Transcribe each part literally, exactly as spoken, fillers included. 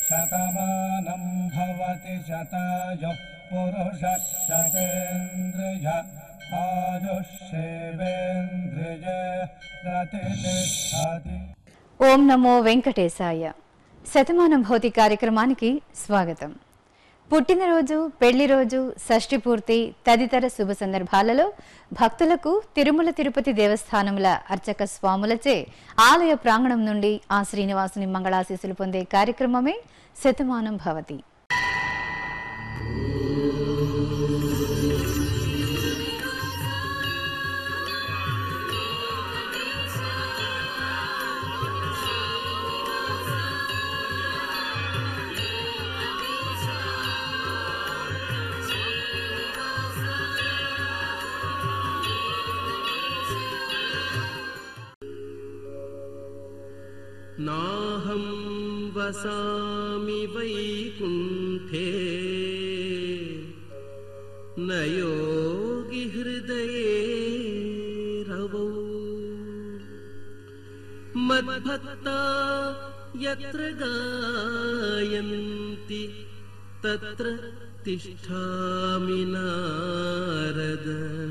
శతమానంభవతి శతాయు పురుష శతేంద్రియ ఆయుష్యేవేంద్రియ ప్రతిష్టతి. ఓం నమో వెంకటేశాయ. శతమానంభవతి కార్యక్రమానికి స్వాగతం. పుట్టినరోజు, పెళ్లి రోజు, షష్ఠి పూర్తి తదితర శుభ సందర్భాలలో భక్తులకు తిరుమల తిరుపతి దేవస్థానముల అర్చక స్వాములచే ఆలయ ప్రాంగణం నుండి ఆ శ్రీనివాసుని మంగళాశీస్సులు పొందే కార్యక్రమమే శతమానం భవతి. నాహం వసామి వైకుంఠే నయోగి హృదయే రవౌ మద్భక్తా యత్ర గాయంతి తత్ర తిష్ఠామి నారద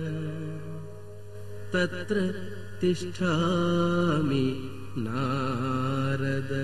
తత్ర తిష్ఠామి నారద.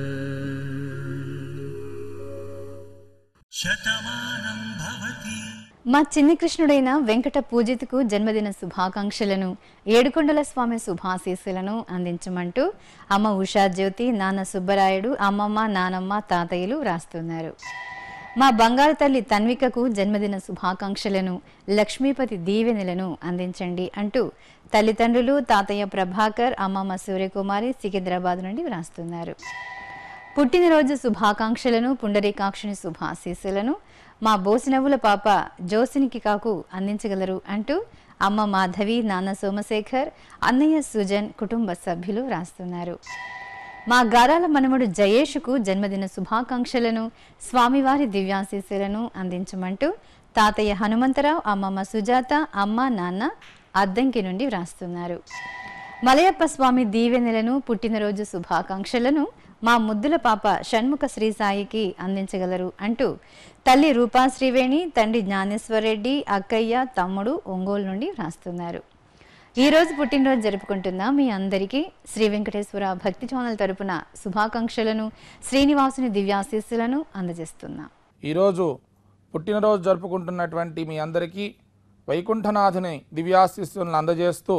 శతమానం భవతి. మా చిన్ని కృష్ణుడైన వెంకట పూజితకు జన్మదిన శుభాకాంక్షలను, ఏడుకొండల స్వామి శుభాశీస్సులను అందించమంటూ అమ్మ ఉషాజ్యోతి, నాన్న సుబ్బరాయుడు, అమ్మమ్మ, నానమ్మ, తాతయ్యలు రాస్తున్నారు. మా బంగారు తల్లి తన్వికకు జన్మదిన శుభాకాంక్షలను, లక్ష్మీపతి దీవెనలను అందించండి అంటూ తల్లిదండ్రులు తాతయ్య ప్రభాకర్, అమ్మమ్మ సూర్యకుమారి సికింద్రాబాద్ నుండి వ్రాస్తున్నారు. పుట్టినరోజు శుభాకాంక్షలను, పుండరీకాక్షుని శుభాశీస్సులను మా బోసినవ్వుల పాప జోసినికి కాకు అందించగలరు అంటూ అమ్మ మాధవి, నాన్న సోమశేఖర్, అన్నయ్య సుజన్ కుటుంబ సభ్యులు రాస్తున్నారు. మా గారాల మనముడు జయేషుకు జన్మదిన శుభాకాంక్షలను, స్వామివారి దివ్యాశీస్సులను అందించమంటూ తాతయ్య హనుమంతరావు, అమ్మమ్మ సుజాత, అమ్మ నాన్న అద్దంకి నుండి వ్రాస్తున్నారు. మలయప్ప స్వామి దీవెనలను, పుట్టినరోజు శుభాకాంక్షలను మా ముద్దుల పాప షణ్ముఖ శ్రీ సాయికి అందించగలరు అంటూ తల్లి రూపా శ్రీవేణి, తండ్రి జ్ఞానేశ్వరరెడ్డి, అక్కయ్య, తమ్ముడు ఒంగోలు నుండి వ్రాస్తున్నారు. ఈ రోజు పుట్టినరోజు జరుపుకుంటున్న మీ అందరికీ శ్రీ వెంకటేశ్వర భక్తి ఛానల్ తరపున శుభాకాంక్షలను, శ్రీనివాసుని దివ్యాశీస్సులను అందజేస్తున్నాం. ఈరోజు పుట్టినరోజు జరుపుకుంటున్నటువంటి మీ అందరికీ వైకుంఠనాథుని దివ్యాశీస్సులను అందజేస్తూ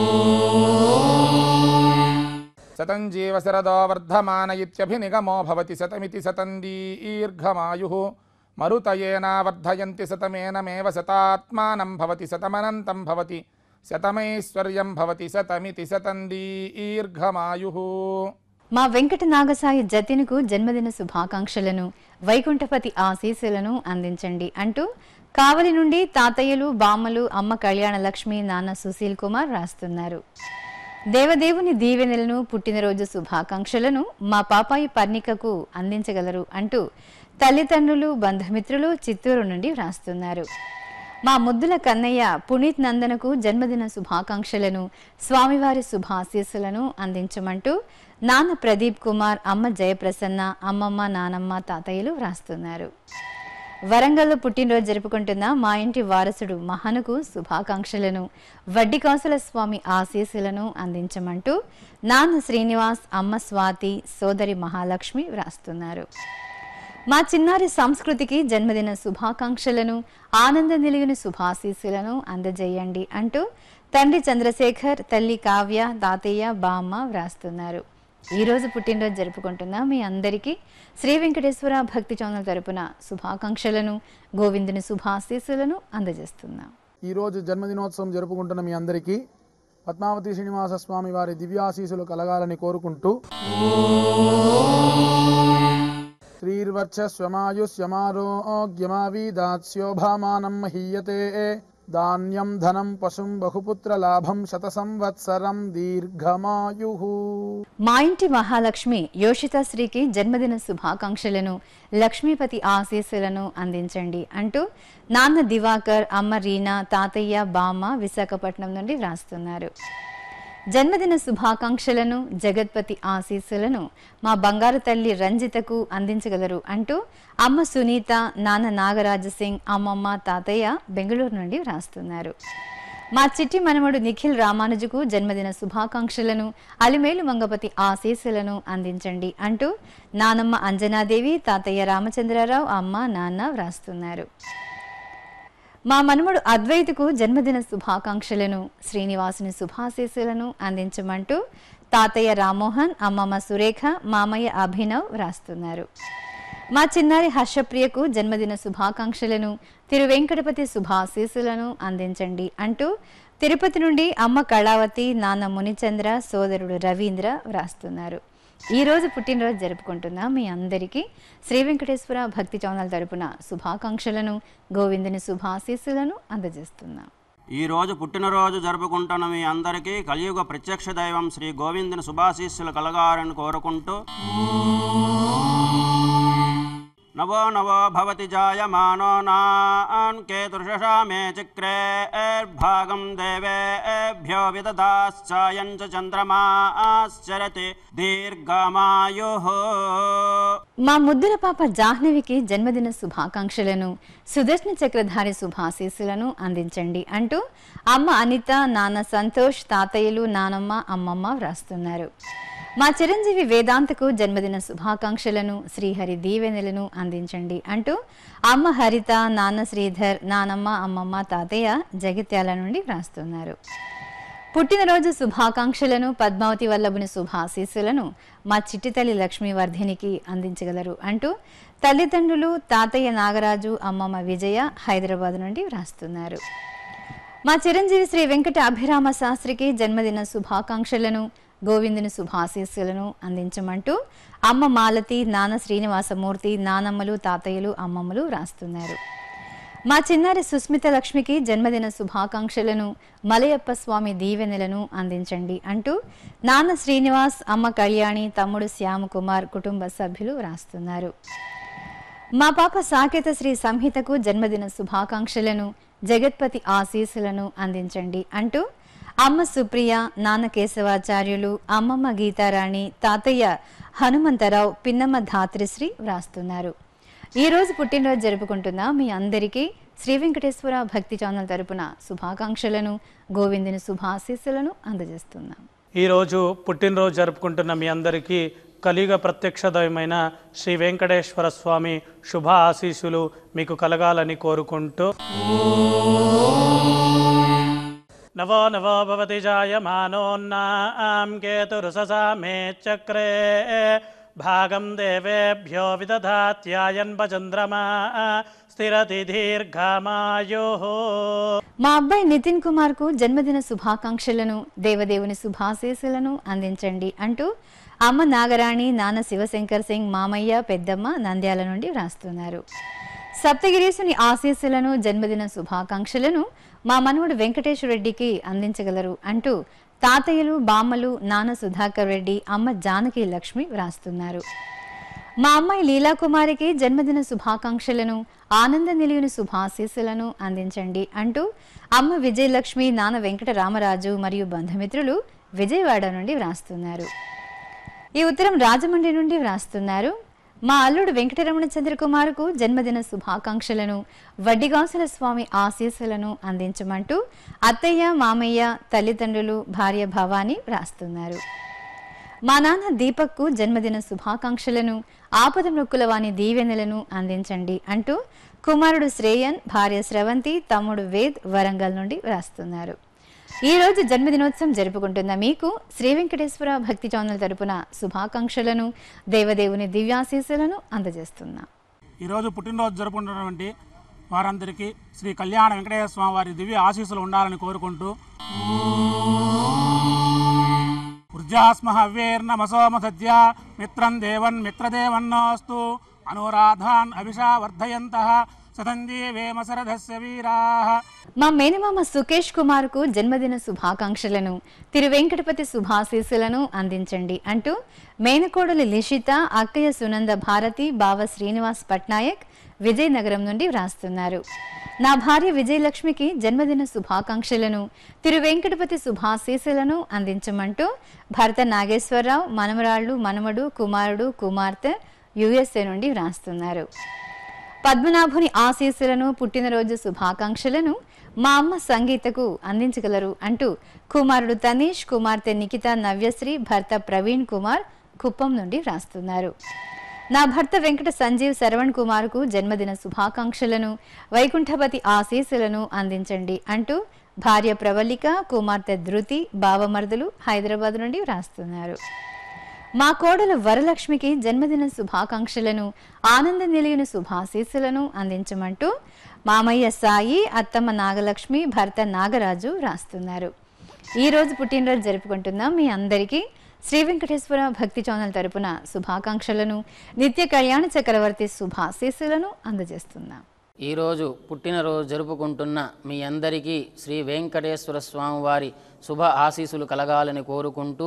శతం జీవ శరదో వర్ధమాన ఇత్యభినిగమో భవతి శతమితి శతం దీర్ఘమాయుః మరుతయేనా వర్ధయంతి శతమేనమేవ శతాత్మానం భవతి శతమనంతం భవతి శతమైశ్వర్యం భవతి శతమితి శతం దీర్ఘమాయుః. మా వెంకట నాగసాయి జతినుకు జన్మదిన శుభాకాంక్షలను, వైకుంఠపతి ఆశీస్సులను అందించండి అంటూ కావలి నుండి తాతయ్యలు, బామ్మలు, అమ్మ కళ్యాణ లక్ష్మి, నాన్న సుశీల్ కుమార్ రాస్తున్నారు. దేవదేవుని దీవెనలను, పుట్టినరోజు శుభాకాంక్షలను మా పాపాయి పర్ణికకు అందించగలరు అంటూ తల్లిదండ్రులు, బంధుమిత్రులు చిత్తూరు నుండి వ్రాస్తున్నారు. మా ముద్దుల కన్నయ్య పునీత్ నందనకు జన్మదిన శుభాకాంక్షలను, స్వామివారి శుభాశీస్సులను అందించమంటూ నాన్న ప్రదీప్ కుమార్, అమ్మ జయప్రసన్న, అమ్మమ్మ, నానమ్మ, తాతయ్యలు వ్రాస్తున్నారు. వరంగల్లో పుట్టినరోజు జరుపుకుంటున్న మా ఇంటి వారసుడు మహనుకు శుభాకాంక్షలను, వడ్డికాసుల స్వామి ఆశీస్సులను అందించమంటూ నాన్న శ్రీనివాస్, అమ్మ స్వాతి, సోదరి మహాలక్ష్మి వ్రాస్తున్నారు. మా చిన్నారి సంస్కృతికి జన్మదిన శుభాకాంక్షలను, ఆనంద నిలిగిన శుభాశీస్సులను అందజేయండి అంటూ తండ్రి చంద్రశేఖర్, తల్లి కావ్య, తాతయ్య, బామ్మ వ్రాస్తున్నారు. ఈ రోజు పుట్టినరోజు జరుపుకుంటున్న మీ అందరికీ శ్రీ వెంకటేశ్వర భక్తి ఛానల్ తరపున శుభాకాంక్షలను, గోవిందుని శుభాశీస్సులను అందజేస్తున్నాం. ఈరోజు జన్మదినోత్సవం జరుపుకుంటున్న మీ అందరికీ పద్మావతి శ్రీనివాస స్వామి వారి దివ్యాశీస్సులు కలగాలని కోరుకుంటూ శ్రీర్వర్చస్వమాయుష్యమారోగ్యమావీదాస్యోభామానం మహీయతే ధాన్యం ధనం పశుం బహుపుత్ర లాభం శత సంవత్సరం దీర్ఘమాయుః. మా ఇంటి మహాలక్ష్మి యోషిత శ్రీకి జన్మదిన శుభాకాంక్షలను, లక్ష్మీపతి ఆశీస్సులను అందించండి అంటూ నాన్న దివాకర్, అమ్మ రీనా, తాతయ్య, బామ్మ విశాఖపట్నం నుండి వ్రాస్తున్నారు. జన్మదిన శుభాకాంక్షలను జగత్పతి ఆశీస్సులను మా బంగారు తల్లి రంజితకు అందించగలరు అంటూ అమ్మ సునీత, నాన్న నాగరాజ సింగ్, అమ్మమ్మ, తాతయ్య బెంగళూరు నుండి వ్రాస్తున్నారు. మా చిట్టి మనమడు నిఖిల్ రామానుజుకు జన్మదిన శుభాకాంక్షలను అలిమేలు మంగపతి ఆశీస్సులను అందించండి అంటూ నానమ్మ అంజనాదేవి, తాతయ్య రామచంద్రరావు, అమ్మ, నాన్న వ్రాస్తున్నారు. మా మనమడు అద్వైతకు జన్మదిన శుభాకాంక్షలను శ్రీనివాసుని శుభాశీస్సులను అందించమంటూ తాతయ్య రామ్మోహన్, అమ్మమ్మ సురేఖ, మామయ్య అభినవ్ వ్రాస్తున్నారు. మా చిన్నారి హర్షప్రియకు జన్మదిన శుభాకాంక్షలను తిరువెంకటపతి శుభాశీస్సులను అందించండి అంటూ తిరుపతి నుండి అమ్మ కళావతి, నాన్న మునిచంద్ర, సోదరుడు రవీంద్ర వ్రాస్తున్నారు. ఈ రోజు పుట్టినరోజు జరుపుకుంటున్న మీ అందరికీ శ్రీ వెంకటేశ్వర భక్తి ఛానల్ తరపున శుభాకాంక్షలను, గోవిందుని శుభాశీస్సులను అందజేస్తున్నాం. ఈ రోజు పుట్టినరోజు జరుపుకుంటున్న మీ అందరికీ కలియుగ ప్రత్యక్ష దైవం శ్రీ గోవిందుని శుభాశీస్సులు కలగాలని కోరుకుంటూ నవో నవో భవతి జాయమానో నాన్ కేతుర్షషా మే చక్రే భాగం దేవేభ్యో విదదాశ్చాయం చ చంద్రమాశ్చరతి దీర్ఘమాయుః. మా ముద్దుల పాప జాహ్నవికి జన్మదిన శుభాకాంక్షలను, సుదర్శన చక్రధారి శుభాశీస్సులను అందించండి అంటూ అమ్మ అనిత, నాన్న సంతోష్, తాతయ్యలు, నానమ్మ, అమ్మమ్మ వ్రాస్తున్నారు. మా చిరంజీవి వేదాంతకు జన్మదిన శుభాకాంక్షలను, శ్రీహరి దీవెనలను అందించండి అంటూ అమ్మ హరిత, నాన్న శ్రీధర్, నానమ్మ, అమ్మమ్మ, తాతయ్య జగిత్యాల నుండి వ్రాస్తున్నారు. పుట్టినరోజు శుభాకాంక్షలను, పద్మావతి వల్లభుని శుభాశీస్సులను మా చిట్టితల్లి లక్ష్మీవర్ధినికి అందించగలరు అంటూ తల్లిదండ్రులు తాతయ్య నాగరాజు, అమ్మమ్మ విజయ హైదరాబాద్ నుండి వ్రాస్తున్నారు. మా చిరంజీవి శ్రీ వెంకట అభిరామ శాస్త్రికి జన్మదిన శుభాకాంక్షలను, గోవిందుని శుభాశీస్సులను అందించమంటూ అమ్మ మాలతి, నాన్న శ్రీనివాసమూర్తి, నానమ్మలు, తాతయ్యలు, అమ్మమ్మలు రాస్తున్నారు. మా చిన్నారి సుస్మిత లక్ష్మికి జన్మదిన శుభాకాంక్షలను, మలయప్ప స్వామి దీవెనలను అందించండి అంటూ నాన్న శ్రీనివాస్, అమ్మ కళ్యాణి, తమ్ముడు శ్యామకుమార్ కుటుంబ సభ్యులు రాస్తున్నారు. మా పాప సాకేత శ్రీ సంహితకు జన్మదిన శుభాకాంక్షలను, జగత్పతి ఆశీస్సులను అందించండి అంటూ అమ్మ సుప్రియ, నాన్న కేశవాచార్యులు, అమ్మమ్మ గీతారాణి, తాతయ్య హనుమంతరావు, పిన్నమ్మ ధాత్రిశ్రీ వ్రాస్తున్నారు. ఈ రోజు పుట్టినరోజు జరుపుకుంటున్న మీ అందరికీ శ్రీ వెంకటేశ్వర భక్తి ఛానల్ తరపున శుభాకాంక్షలను, గోవిందుని శుభాశీస్సులను అందజేస్తున్నాం. ఈరోజు పుట్టినరోజు జరుపుకుంటున్న మీ అందరికీ కలియుగ ప్రత్యక్ష దైవమైన శ్రీ వెంకటేశ్వర స్వామి శుభ ఆశీస్సులు మీకు కలగాలని కోరుకుంటూ నవో నవో భవతి జాయమానోన్నాం కేతురుససా మే చక్రే భాగం దేవేభ్యో విదధాత్యాయన్ చంద్రమా స్థిరతి దీర్ఘమాయుః. మా అబ్బాయి నితిన్ కుమార్ కు జన్మదిన శుభాకాంక్షలను, దేవదేవుని శుభాశీస్సులను అందించండి అంటూ అమ్మ నాగరాణి, నాన్న శివశంకర్ సింగ్, మామయ్య, పెద్దమ్మ నంద్యాల నుండి వ్రాస్తున్నారు. సప్తగిరీసుని ఆశీస్సులను, జన్మదిన శుభాకాంక్షలను మా మనవడు వెంకటేశ్వర రెడ్డికి అందించగలరు అంటూ తాతయ్యలు, బామ్మలు, నాన్న సుధాకర్ రెడ్డి, అమ్మ జానకి లక్ష్మి వ్రాస్తున్నారు. మా అమ్మాయి లీలాకుమారికి జన్మదిన శుభాకాంక్షలను, ఆనంద నిలయుని శుభాశీస్సులను అందించండి అంటూ అమ్మ విజయలక్ష్మి, నాన్న వెంకట రామరాజు మరియు బంధుమిత్రులు విజయవాడ నుండి వ్రాస్తున్నారు. ఈ ఉత్తరం రాజమండ్రి నుండి వ్రాస్తున్నారు. మా అల్లుడు వెంకటరమణ చంద్రకుమార్కు జన్మదిన శుభాకాంక్షలను, వడ్డిగాసుల స్వామి ఆశీస్సులను అందించమంటూ అత్తయ్య, మామయ్య, తల్లిదండ్రులు, భార్య భవాని వ్రాస్తున్నారు. మా నాన్న దీపక్కు జన్మదిన శుభాకాంక్షలను, ఆపద మృక్కుల వాని దీవెనలను అందించండి అంటూ కుమారుడు శ్రేయన్, భార్య స్రవంతి, తమ్ముడు వేద్ వరంగల్ నుండి వ్రాస్తున్నారు. ఈ రోజు జన్మదినోత్సవం జరుపుకుంటున్న మీకు శ్రీ వెంకటేశ్వర భక్తి ఛానల్ తరపున శుభాకాంక్షలను, దేవదేవుని దివ్యాశీస్సులను అందజేస్తున్నాం. ఈరోజు పుట్టినరోజు జరుపుకుంటున్నటువంటి వారందరికీ శ్రీ కళ్యాణ వెంకటేశ్వర స్వామి వారి దివ్య ఆశీస్సులు ఉండాలని కోరుకుంటూ ఊర్జాస్మ హవ్యేర్నమసోమ సద్య మిత్రం దేవన్ మిత్రదేవన్నోస్తు అనురాధాన్ అభిషా వర్ధయంతః సతంజీవేమ శరథస్య వీరాః. మా మేనమామ సుకేష్ కుమార్ కు జన్మదిన శుభాకాంక్షలను, తిరువెంకటపతి శుభాశీస్సులను అందించండి అంటూ మేనకోడలి లిషిత, అక్కయ్య సునంద భారతి, బావ శ్రీనివాస్ పట్నాయక్ విజయనగరం నుండి వ్రాస్తున్నారు. నా భార్య విజయలక్ష్మికి జన్మదిన శుభాకాంక్షలను, తిరువెంకటపతి శుభాశీస్సులను అందించమంటూ భర్త నాగేశ్వరరావు, మనమరాళ్ళు, మనమడు, కుమారుడు, కుమార్తె యుఎస్ఏ నుండి వ్రాస్తున్నారు. పద్మనాభుని ఆశీస్సులను, పుట్టినరోజు శుభాకాంక్షలను మా అమ్మ సంగీతకు అందించగలరు అంటూ కుమారుడు తనీష్, కుమార్తె నిఖిత నవ్యశ్రీ, భర్త ప్రవీణ్ కుమార్ కుప్పం నుండి వ్రాస్తున్నారు. నా భర్త వెంకట సంజీవ్ శరవణ్ కుమార్కు జన్మదిన శుభాకాంక్షలను, వైకుంఠపతి ఆశీస్సులను అందించండి అంటూ భార్య ప్రవళిక, కుమార్తె ధృతి, బావమర్దులు హైదరాబాద్ నుండి వ్రాస్తున్నారు. మా కోడలు వరలక్ష్మికి జన్మదిన శుభాకాంక్షలను, ఆనంద నిలయన శుభాశీస్సులను అందించమంటూ మామయ్య సాయి, అత్తమ్మ నాగలక్ష్మి, భర్త నాగరాజు రాస్తున్నారు. ఈ రోజు పుట్టినరోజు జరుపుకుంటున్న మీ అందరికీ శ్రీ వెంకటేశ్వర భక్తి ఛానల్ తరపున శుభాకాంక్షలను, నిత్య కళ్యాణ చక్రవర్తి శుభాశీస్సులను అందజేస్తున్నాం. ఈరోజు పుట్టినరోజు జరుపుకుంటున్న మీ అందరికీ శ్రీ వెంకటేశ్వర స్వామి వారి శుభ ఆశీస్సులు కలగాలని కోరుకుంటూ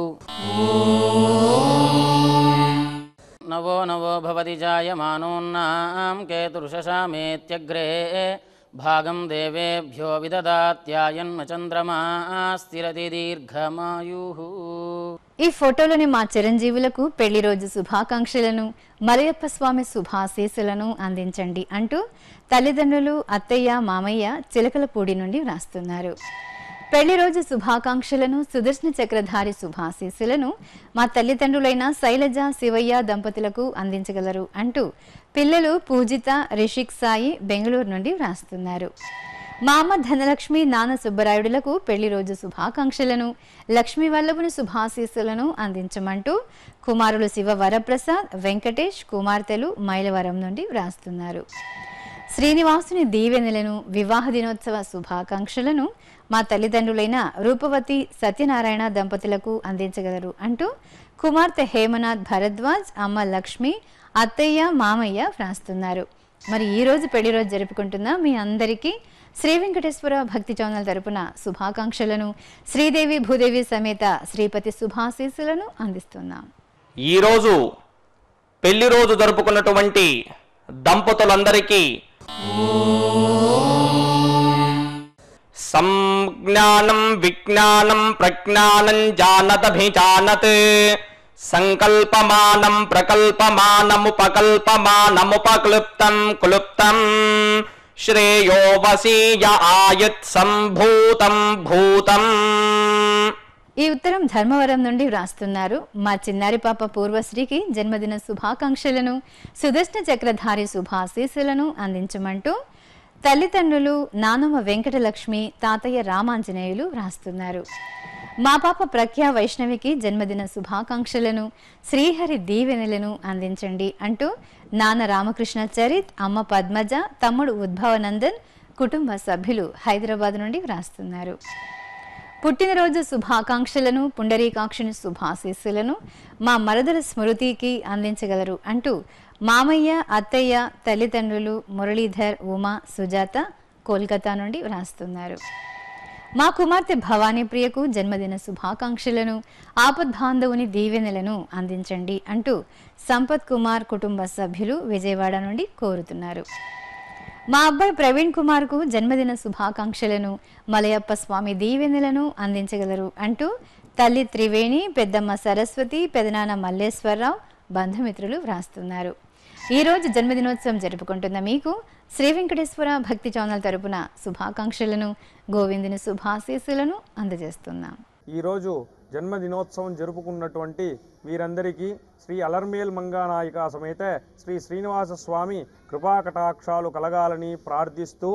నవో నవో భవతి జాయమానోన్నాం కేతుర్షశామేత్యగ్రే భాగం దేవేభ్యో విదదాత్యాయన్మ చంద్రమా స్థిరతి దీర్ఘమాయుః. ఈ ఫోటోలోని మా చిరంజీవులకు పెళ్లి రోజు శుభాకాంక్షలను, మలయప్ప స్వామి శుభాశీస్సులను అందించండి అంటూ తల్లిదండ్రులు, అత్తయ్య, మామయ్య చిలకలపూడి నుండి వ్రాస్తున్నారు. పెళ్లి రోజు శుభాకాంక్షలను, సుదర్శన చక్రధారి శుభాశీస్సులను మా తల్లిదండ్రులైన శైలజ, శివయ్య దంపతులకు అందించగలరు అంటూ పిల్లలు పూజిత, రిషిక్ సాయి బెంగళూరు నుండి వ్రాస్తున్నారు. మా అమ్మ ధనలక్ష్మి, నాన్న సుబ్బరాయుడులకు పెళ్లి రోజు శుభాకాంక్షలను, లక్ష్మీ వల్లభుని శుభాశీస్సులను అందించమంటూ కుమారులు శివ వరప్రసాద్, వెంకటేష్, కుమార్తెలు మైలవరం నుండి వ్రాస్తున్నారు. శ్రీనివాసుని దీవెనలను, వివాహ దినోత్సవ శుభాకాంక్షలను మా తల్లిదండ్రులైన రూపవతి, సత్యనారాయణ దంపతులకు అందించగలరు అంటూ కుమార్తె హేమనాథ్ భరద్వాజ్, అమ్మ లక్ష్మి, అత్తయ్య, మామయ్య వ్రాస్తున్నారు. మరి ఈ రోజు పెళ్లి రోజు జరుపుకుంటున్న మీ అందరికీ శ్రీ వెంకటేశ్వర భక్తి ఛానల్ తరపున శుభాకాంక్షలను, శ్రీదేవి భూదేవి సమేత శ్రీపతి శుభాశీస్సులను అందిస్తున్నాం. ఈరోజు పెళ్లి రోజు జరుపుకున్నటువంటి దంపతులందరికీ సంజ్ఞానం విజ్ఞానం ప్రజ్ఞానం జానదభిజానత్ సంకల్పమానం ప్రకల్పమానముపకల్పమానముపక్లుప్తం క్లుప్తం శ్రేయో వసీయ ఆయత్ సంభూతం భూతం. ఈ ఉత్తరం ధర్మవరం నుండి వ్రాస్తున్నారు. మా చిన్నారి పాప పూర్వశ్రీకి జన్మదిన శుభాకాంక్షలను, సుదర్శన చక్రధారి శుభాశీస్సులను అందించమంటూ తల్లిదండ్రులు నానమ్మ వెంకటలక్ష్మి, తాతయ్య రామాంజనేయులు వ్రాస్తున్నారు. మా పాప ప్రఖ్యా వైష్ణవికి జన్మదిన శుభాకాంక్షలను, శ్రీహరి దీవెనలను అందించండి అంటూ నాన్న రామకృష్ణ చరిత్, అమ్మ పద్మజ, తమ్ముడు ఉద్భవనందన్ కుటుంబ సభ్యులు హైదరాబాద్ నుండి వ్రాస్తున్నారు. పుట్టినరోజు శుభాకాంక్షలను, పుండరీకాక్షుని శుభాశీస్సులను మా మరదల స్మృతికి అందించగలరు అంటూ మామయ్య, అత్తయ్య, తల్లిదండ్రులు మురళీధర్, ఉమా, సుజాత కోల్కతా నుండి వ్రాస్తున్నారు. మా కుమార్తె భవానీ ప్రియకు జన్మదిన శుభాకాంక్షలను, ఆపద్బాంధవుని దీవెనలను అందించండి అంటూ సంపత్ కుమార్ కుటుంబ సభ్యులు విజయవాడ నుండి కోరుతున్నారు. మా అబ్బాయి ప్రవీణ్ కుమార్కు జన్మదిన శుభాకాంక్షలను, మలయప్ప స్వామి దీవెనలను అందించగలరు అంటూ తల్లి త్రివేణి, పెద్దమ్మ సరస్వతి, పెదనాన్న మల్లేశ్వరరావు బంధుమిత్రులు వ్రాస్తున్నారు. ఈరోజు జన్మదినోత్సవం జరుపుకుంటున్న మీకు శ్రీ వెంకటేశ్వర భక్తి ఛానల్ తరపున శుభాకాంక్షలను, గోవిందుని శుభాశీస్సులను అందజేస్తున్నాం. ఈరోజు జన్మదినోత్సవం జరుపుకున్నటువంటి వీరందరికీ శ్రీ అలర్మేల్ మంగానాయిక సమేత శ్రీ శ్రీనివాస స్వామి కృపాకటాక్షాలు కలగాలని ప్రార్థిస్తూ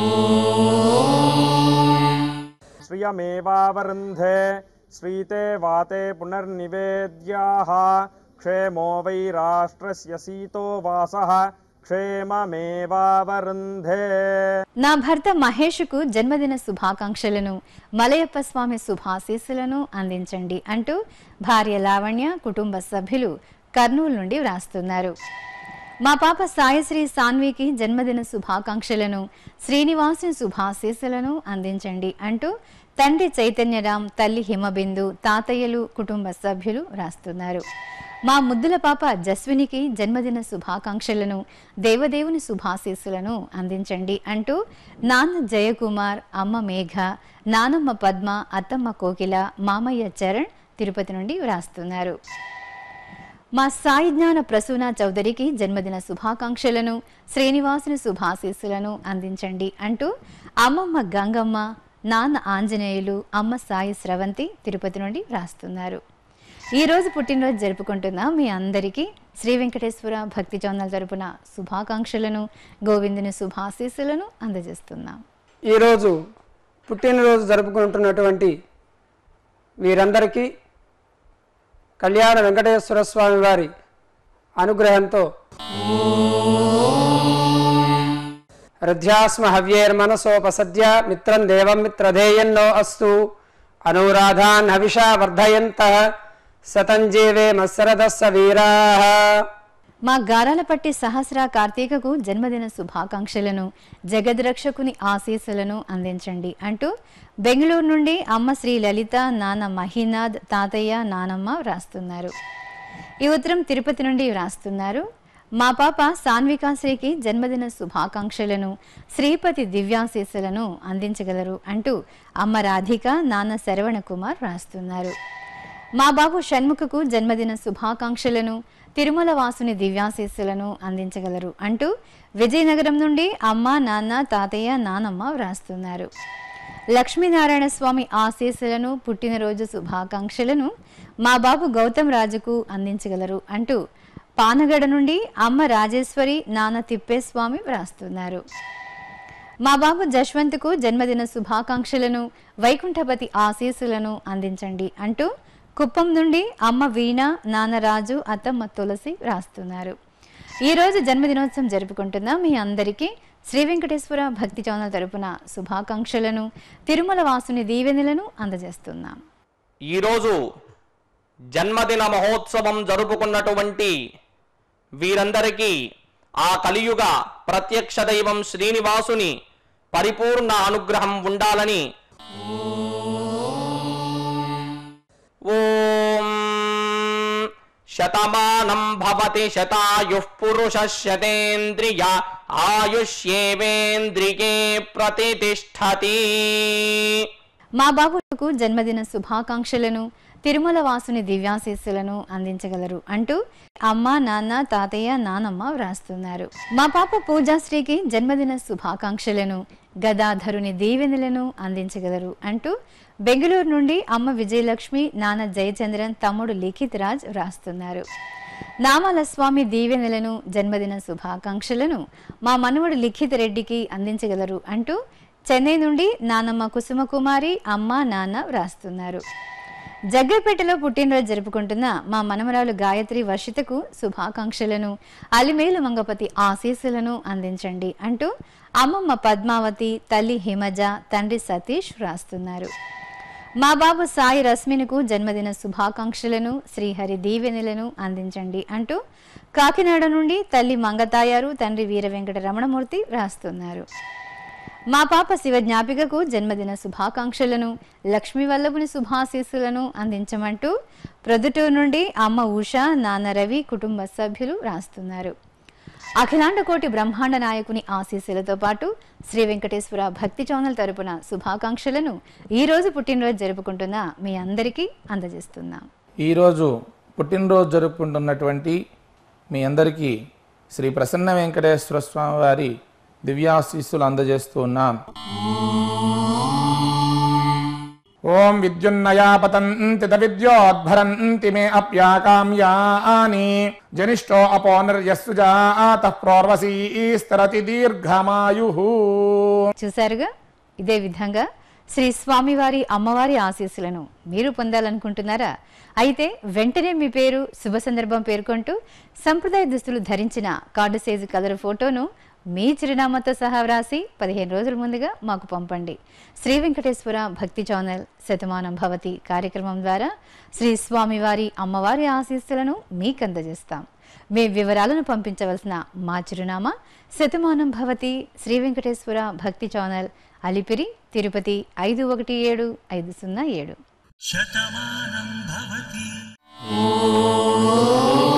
శ్రియమేవావరుంధే శ్రీతే వాతే పునర్నివేద్యాః క్షేమో వై రాష్ట్రస్య సీతో వాసః క్షేమమేవావరుంధే. నా భర్త మహేష్కు జన్మదిన శుభాకాంక్షలను, మలయప్ప స్వామి శుభాశీస్సులను అందించండి అంటూ భార్య లావణ్య కుటుంబ సభ్యులు కర్నూలు నుండి వ్రాస్తున్నారు. మా పాప సాయశ్రీ సాన్వికి జన్మదిన శుభాకాంక్షలను, శ్రీనివాసుని శుభాశీస్సులను అందించండి అంటూ తండ్రి చైతన్యరామ్, తల్లి హిమబిందు, తాతయ్యలు, కుటుంబ సభ్యులు రాస్తున్నారు. మా ముద్దుల పాప జస్వినికి జన్మదిన శుభాకాంక్షలను, దేవదేవుని శుభాశీస్సులను అందించండి అంటూ నాన్న జయకుమార్, అమ్మ మేఘ, నానమ్మ పద్మ, అత్తమ్మ కోకిల, మామయ్య చరణ్ తిరుపతి నుండి వ్రాస్తున్నారు. మా సాయి జ్ఞాన ప్రసూన చౌదరికి జన్మదిన శుభాకాంక్షలను, శ్రీనివాసుని శుభాశీస్సులను అందించండి అంటూ అమ్మమ్మ గంగమ్మ, నాన్న ఆంజనేయులు, అమ్మ సాయి స్రవంతి తిరుపతి నుండి వ్రాస్తున్నారు. ఈరోజు పుట్టినరోజు జరుపుకుంటున్న మీ అందరికీ శ్రీ వెంకటేశ్వర భక్తి ఛానల్ తరపున శుభాకాంక్షలను, గోవిందుని శుభాశీస్సులను అందజేస్తున్నాం. ఈరోజు పుట్టినరోజు జరుపుకుంటున్నటువంటి వీరందరికీ కళ్యాణ వెంకటేశ్వర స్వామి వారి అనుగ్రహంతో హృద్యాస్మ హవ్యేర్మనసోపసద్య మిత్రం దేవం మిత్రధేయన్నో అస్తు అనురాధాన్ హవిషా వర్ధయంతః సతంజీవే మత్సరదస్స వీరాః. మా గారాలపట్టి సహస్ర కార్తీకకు జన్మదిన శుభాకాంక్షలను, జగద్రక్షకుని ఆశీస్సులను అందించండి అంటూ బెంగళూరు నుండి అమ్మ శ్రీ లలిత, నాన్న మహీనాథ్, తాతయ్య, నానమ్మ వ్రాస్తున్నారు. ఈ ఉత్తరం తిరుపతి నుండి వ్రాస్తున్నారు. మా పాప సాన్వికాశ్రీకి జన్మదిన శుభాకాంక్షలను, శ్రీపతి దివ్యాశీస్సులను అందించగలరు అంటూ అమ్మ రాధిక, నాన్న శరవణ కుమార్ వ్రాస్తున్నారు. మా బాబు షణ్ముఖకు జన్మదిన శుభాకాంక్షలను, తిరుమల వాసుని దివ్యాశీస్సులను అందించగలరు అంటూ విజయనగరం నుండి అమ్మ, నాన్న, తాతయ్య, నానమ్మ వ్రాస్తున్నారు. లక్ష్మీనారాయణ స్వామి ఆశీస్సులను, పుట్టినరోజు శుభాకాంక్షలను మా బాబు గౌతమ్ రాజుకు అందించగలరు అంటూ పానగడ నుండి అమ్మ రాజేశ్వరి, నాన్న తిప్పేస్వామి వ్రాస్తున్నారు. మా బాబు జశ్వంత్కు జన్మదిన శుభాకాంక్షలను, వైకుంఠపతి ఆశీస్సులను అందించండి అంటూ కుప్పం నుండి అమ్మ వీణ, నాన్న రాజు, అత్తమ్మ తులసి వ్రాస్తున్నారు. ఈరోజు జన్మదినోత్సవం జరుపుకుంటున్న మీ అందరికీ శ్రీ వెంకటేశ్వర భక్తి ఛానల్ తరపున శుభాకాంక్షలను, తిరుమల వాసుని దీవెనలను అందజేస్తున్నాం. ఈరోజు జన్మదిన మహోత్సవం జరుపుకున్నటువంటి వీరందరికీ ఆ కలియుగ ప్రత్యక్ష దైవం శ్రీనివాసుని పరిపూర్ణ అనుగ్రహం ఉండాలని ఓం శతమానం భవతి శతాయుః పురుషః శతేంద్రియ ఆయుష్యేవేంద్రియే ప్రతిష్ఠతి. మా బాబులకు జన్మదిన శుభాకాంక్షలను, తిరుమల వాసుని దివ్యాశీస్సులను అందించగలరు అంటూ అమ్మ, నాన్న, తాతయ్య, నానమ్మ వ్రాస్తున్నారు. మా పాప పూజాశ్రీకి జన్మదిన శుభాకాంక్షలను, గదాధరుని దీవెనలను అందించగలరు అంటూ బెంగళూరు నుండి అమ్మ విజయలక్ష్మి, నాన్న జయచంద్రన్, తమ్ముడు లిఖిత్ రాజ్ వ్రాస్తున్నారు. నామాల స్వామి దీవెనలను, జన్మదిన శుభాకాంక్షలను మా మనవడు లిఖిత్ రెడ్డికి అందించగలరు అంటూ చెన్నై నుండి నానమ్మ కుసుమకుమారి, అమ్మ, నాన్న వ్రాస్తున్నారు. జగ్గపేటలో పుట్టినరోజు జరుపుకుంటున్న మా మనమరాలు గాయత్రి వర్షితకు శుభాకాంక్షలను, అలిమేలు మంగపతి ఆశీస్సులను అందించండి అంటూ అమ్మమ్మ పద్మావతి, తల్లి హిమజ, తండ్రి సతీష్ వ్రాస్తున్నారు. మా బాబు సాయి రశ్మినుకు జన్మదిన శుభాకాంక్షలను, శ్రీహరి దీవెనలను అందించండి అంటూ కాకినాడ నుండి తల్లి మంగతాయారు, తండ్రి వీర వెంకట రమణమూర్తి వ్రాస్తున్నారు. మా పాప శివ జ్ఞాపికకు జన్మదిన శుభాకాంక్షలను, లక్ష్మీ వల్లభుని శుభాశీస్సులను అందించమంటూ ప్రొద్దుటూరు నుండి అమ్మ ఉష, నాన్న రవి, కుటుంబ సభ్యులు రాస్తున్నారు. అఖిలాండ కోటి బ్రహ్మాండ నాయకుని ఆశీస్సులతో పాటు శ్రీ వెంకటేశ్వర భక్తి ఛానల్ తరపున శుభాకాంక్షలను ఈరోజు పుట్టినరోజు జరుపుకుంటున్న మీ అందరికీ అందజేస్తున్నాం. ఈరోజు పుట్టినరోజు జరుపుకుంటున్నటువంటి మీ అందరికీ శ్రీ ప్రసన్న వెంకటేశ్వర స్వామి వారి దివ్యాశీస్సులు అందజేస్తూ ఉన్నాం. ఓం విద్యున్నయా పతంతి విద్యోద్భరంతి మే అప్యాకామ్యాని జనిష్టో అపోనర్యస్సు జాతః ప్రోర్వసీస్తరతి దీర్ఘమాయుః. చూసారుగా, ఇదే విధంగా శ్రీ స్వామివారి అమ్మవారి ఆశీస్సులను మీరు పొందాలనుకుంటున్నారా? అయితే వెంటనే మీ పేరు, శుభ సందర్భం పేర్కొంటూ సంప్రదాయ దుస్తులు ధరించిన కార్డు సైజు కలర్ ఫోటోను మీ చిరునామాతో సహా వ్రాసి పదిహేను రోజుల ముందుగా మాకు పంపండి. శ్రీ వెంకటేశ్వర భక్తి ఛానల్ శతమానంభవతి కార్యక్రమం ద్వారా శ్రీ స్వామివారి అమ్మవారి ఆశీస్సులను మీకు అందజేస్తాం. మీ వివరాలను పంపించవలసిన మా చిరునామా శతమానం భవతి శ్రీ వెంకటేశ్వర భక్తి ఛానల్, అలిపిరి, తిరుపతి ఐదు ఒకటి ఏడు ఐదు సున్నా ఏడు. శతమానం భవతి.